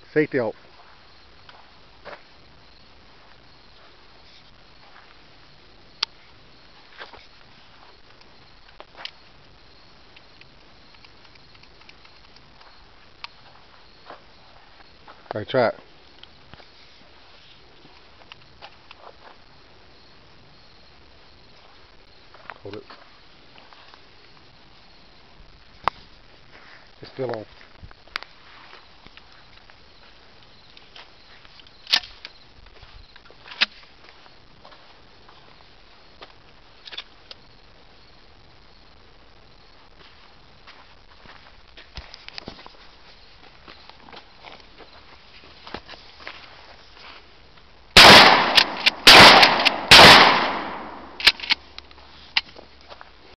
Safety out. Alright, try it. Hold it. It's still on.